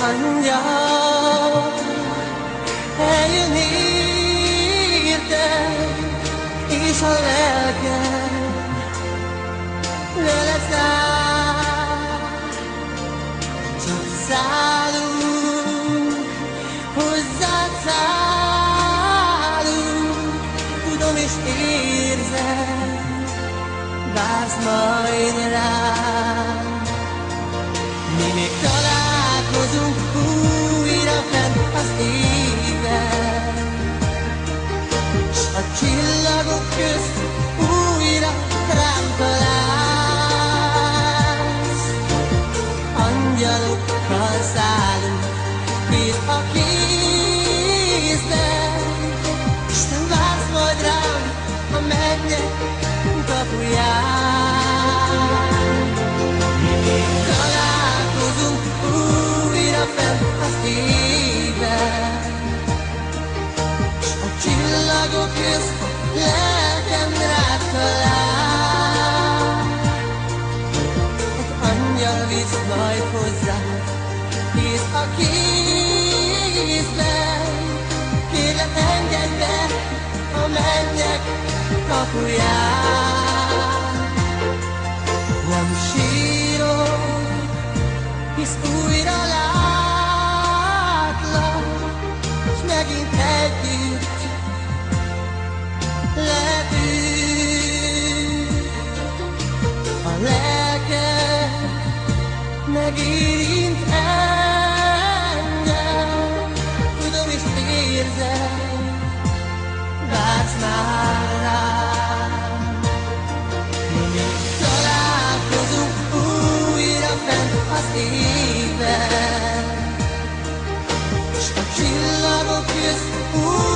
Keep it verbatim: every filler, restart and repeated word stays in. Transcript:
angyal eljön érted, és a lelked vele száll. Csak szállunk, hozzád szállunk, tudom és érzem, vársz majd rám. Mi még találkozunk újra fent az égen, s a csillagok közt újra rám találsz. Angyalokkal szállunk kéz a kézben, s te vársz majd rám a mennyek kapuján. Mi még találkozunk újra fent az égen, s a csillagok közt lelkem rád talál. Egy angyal visz majd hozzád, kéz a kézben, kérlek engedj be a mennyek kapuján. Nem sírok, hisz újra látlak, s megint együtt lehetünk. A lelked megérint engem, tudom és érzem, vársz már rám. Mi még találkozunk újra fent az égen, s a csillagok közt újra